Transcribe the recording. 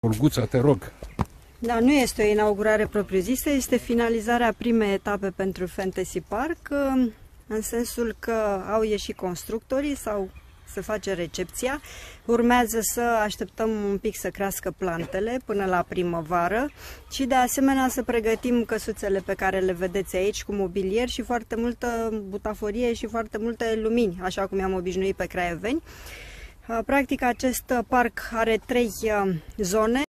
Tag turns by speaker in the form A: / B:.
A: Olguța, te rog.
B: Da, nu este o inaugurare propriu-zisă, este finalizarea primei etape pentru Fantasy Park, în sensul că au ieșit constructorii sau se face recepția. Urmează să așteptăm un pic să crească plantele până la primăvară și de asemenea să pregătim căsuțele pe care le vedeți aici cu mobilier și foarte multă butaforie și foarte multe lumini, așa cum i-am obișnuit pe Craioveni. Practic acest parc are 3 zone.